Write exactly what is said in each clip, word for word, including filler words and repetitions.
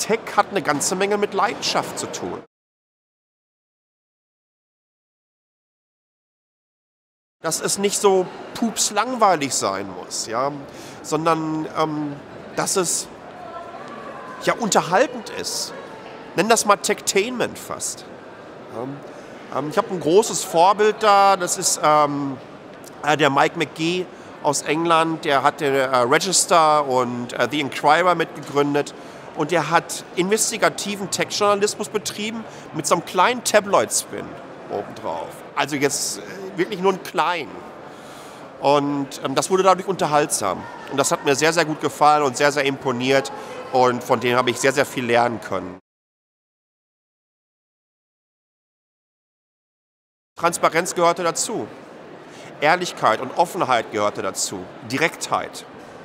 Tech hat eine ganze Menge mit Leidenschaft zu tun. Dass es nicht so pups langweilig sein muss, ja, sondern ähm, dass es ja unterhaltend ist. Nenn das mal Techtainment fast. Ähm, ähm, ich habe ein großes Vorbild da, das ist ähm, äh, der Mike McGee aus England, der hat den äh, Register und äh, The Inquirer mitgegründet und der hat investigativen Tech-Journalismus betrieben mit so einem kleinen Tabloid-Spin obendrauf. Also jetzt äh, wirklich nur ein klein. Und ähm, das wurde dadurch unterhaltsam. Und das hat mir sehr, sehr gut gefallen und sehr, sehr imponiert. Und von denen habe ich sehr, sehr viel lernen können. Transparenz gehörte dazu. Ehrlichkeit und Offenheit gehörte dazu. Direktheit.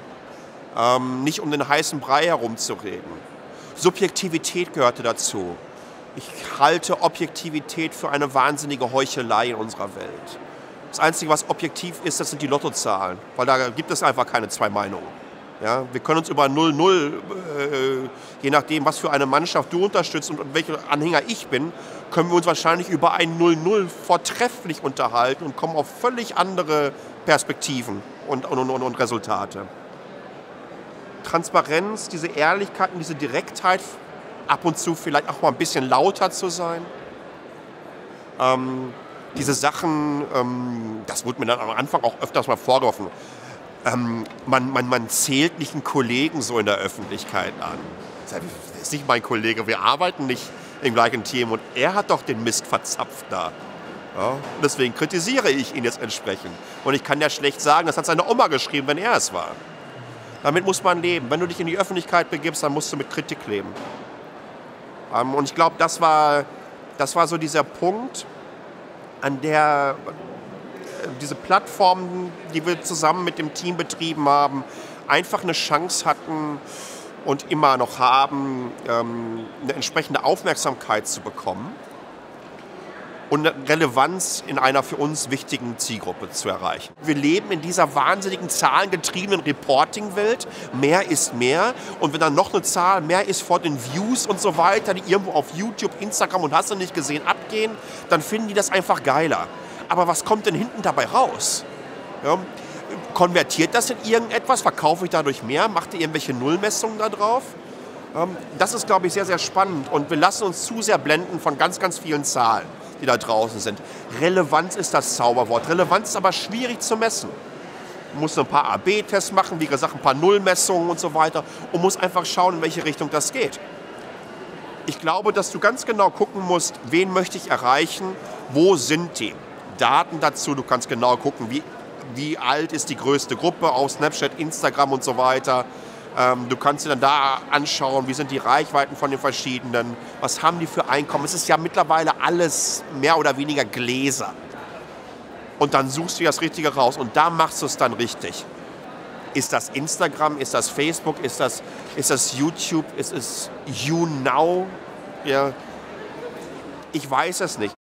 Ähm, nicht um den heißen Brei herumzureden. Subjektivität gehörte dazu. Ich halte Objektivität für eine wahnsinnige Heuchelei in unserer Welt. Das Einzige, was objektiv ist, das sind die Lottozahlen, weil da gibt es einfach keine zwei Meinungen. Ja, wir können uns über null null, äh, je nachdem, was für eine Mannschaft du unterstützt und welcher Anhänger ich bin, können wir uns wahrscheinlich über ein null null vortrefflich unterhalten und kommen auf völlig andere Perspektiven und, und, und, und Resultate. Transparenz, diese Ehrlichkeit und diese Direktheit, ab und zu vielleicht auch mal ein bisschen lauter zu sein. Ähm, diese Sachen, ähm, das wurde mir dann am Anfang auch öfters mal vorgeworfen. Ähm, man, man, man zählt nicht einen Kollegen so in der Öffentlichkeit an. Das ist nicht mein Kollege, wir arbeiten nicht im gleichen Team und er hat doch den Mist verzapft da. Ja, deswegen kritisiere ich ihn jetzt entsprechend. Und ich kann ja schlecht sagen, das hat seine Oma geschrieben, wenn er es war. Damit muss man leben. Wenn du dich in die Öffentlichkeit begibst, dann musst du mit Kritik leben. Ähm, und ich glaube, das war, das war so dieser Punkt, an der diese Plattformen, die wir zusammen mit dem Team betrieben haben, einfach eine Chance hatten und immer noch haben, ähm, eine entsprechende Aufmerksamkeit zu bekommen und eine Relevanz in einer für uns wichtigen Zielgruppe zu erreichen. Wir leben in dieser wahnsinnigen zahlengetriebenen Reporting-Welt. Mehr ist mehr. Und wenn dann noch eine Zahl mehr ist vor den Views und so weiter, die irgendwo auf YouTube, Instagram und hast du nicht gesehen abgehen, dann finden die das einfach geiler. Aber was kommt denn hinten dabei raus? Ja, konvertiert das in irgendetwas? Verkaufe ich dadurch mehr? Macht ihr irgendwelche Nullmessungen da drauf? Ähm, das ist, glaube ich, sehr, sehr spannend. Und wir lassen uns zu sehr blenden von ganz, ganz vielen Zahlen, die da draußen sind. Relevanz ist das Zauberwort. Relevanz ist aber schwierig zu messen. Man muss ein paar A B Tests machen, wie gesagt, ein paar Nullmessungen und so weiter und muss einfach schauen, in welche Richtung das geht. Ich glaube, dass du ganz genau gucken musst, wen möchte ich erreichen, wo sind die Daten dazu. Du kannst genau gucken, wie, wie alt ist die größte Gruppe auf Snapchat, Instagram und so weiter. Ähm, du kannst dir dann da anschauen, wie sind die Reichweiten von den verschiedenen, was haben die für Einkommen. Es ist ja mittlerweile alles mehr oder weniger Gläser. Und dann suchst du das Richtige raus und da machst du es dann richtig. Ist das Instagram, ist das Facebook, ist das, ist das YouTube, ist es YouNow? Ja. Ich weiß es nicht.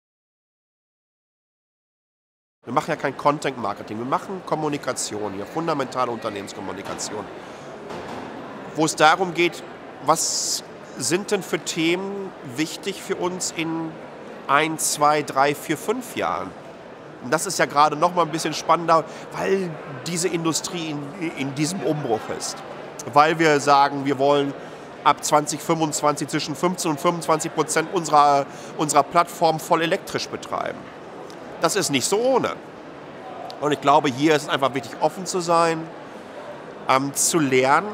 Wir machen ja kein Content-Marketing, wir machen Kommunikation hier, fundamentale Unternehmenskommunikation. Wo es darum geht, was sind denn für Themen wichtig für uns in ein, zwei, drei, vier, fünf Jahren? Und das ist ja gerade noch mal ein bisschen spannender, weil diese Industrie in, in diesem Umbruch ist. Weil wir sagen, wir wollen ab zwanzig fünfundzwanzig zwischen fünfzehn und fünfundzwanzig Prozent unserer, unserer Plattform voll elektrisch betreiben. Das ist nicht so ohne. Und ich glaube, hier ist es einfach wichtig, offen zu sein, ähm, zu lernen,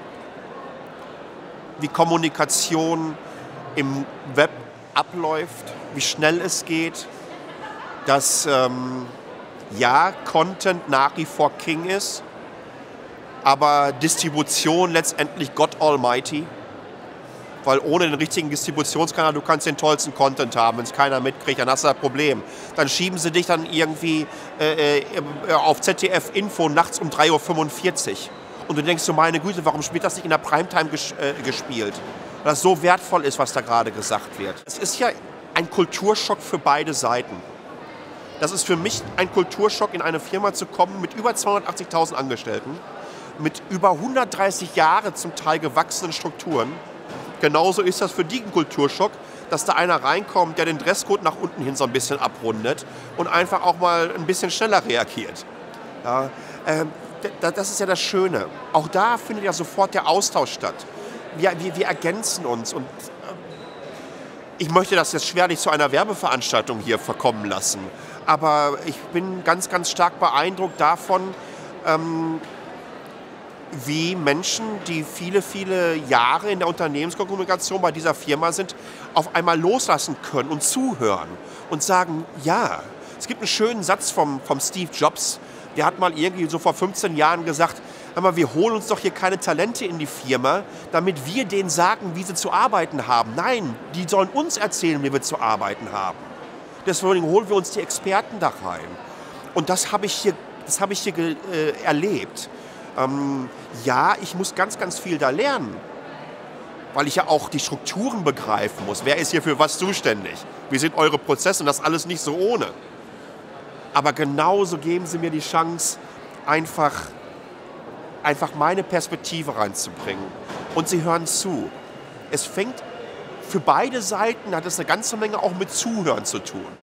wie Kommunikation im Web abläuft, wie schnell es geht, dass ähm, ja, Content nach wie vor King ist, aber Distribution letztendlich God Almighty. Weil ohne den richtigen Distributionskanal, du kannst den tollsten Content haben, wenn es keiner mitkriegt, dann hast du das Problem. Dann schieben sie dich dann irgendwie äh, äh, auf Z D F Info nachts um drei Uhr fünfundvierzig. Und du denkst so, meine Güte, warum wird das nicht in der Primetime ges äh, gespielt? Weil das so wertvoll ist, was da gerade gesagt wird. Es ist ja ein Kulturschock für beide Seiten. Das ist für mich ein Kulturschock, in eine Firma zu kommen mit über zweihundertachtzigtausend Angestellten, mit über hundertdreißig Jahre zum Teil gewachsenen Strukturen, Genauso ist das für die ein Kulturschock, dass da einer reinkommt, der den Dresscode nach unten hin so ein bisschen abrundet und einfach auch mal ein bisschen schneller reagiert. Ja, ähm, das ist ja das Schöne. Auch da findet ja sofort der Austausch statt. Wir, wir, wir ergänzen uns und ähm, ich möchte das jetzt schwerlich zu einer Werbeveranstaltung hier verkommen lassen. Aber ich bin ganz, ganz stark beeindruckt davon, ähm, wie Menschen, die viele, viele Jahre in der Unternehmenskommunikation bei dieser Firma sind, auf einmal loslassen können und zuhören und sagen, ja. Es gibt einen schönen Satz vom, vom Steve Jobs, der hat mal irgendwie so vor fünfzehn Jahren gesagt, hör mal, wir holen uns doch hier keine Talente in die Firma, damit wir denen sagen, wie sie zu arbeiten haben. Nein, die sollen uns erzählen, wie wir zu arbeiten haben. Deswegen holen wir uns die Experten da rein. Und das habe ich hier, das habe ich hier äh, erlebt. Ähm, ja, ich muss ganz, ganz viel da lernen, weil ich ja auch die Strukturen begreifen muss. Wer ist hier für was zuständig? Wie sind eure Prozesse? Und das alles nicht so ohne. Aber genauso geben sie mir die Chance, einfach, einfach meine Perspektive reinzubringen. Und sie hören zu. Es fängt für beide Seiten, hat es eine ganze Menge auch mit Zuhören zu tun.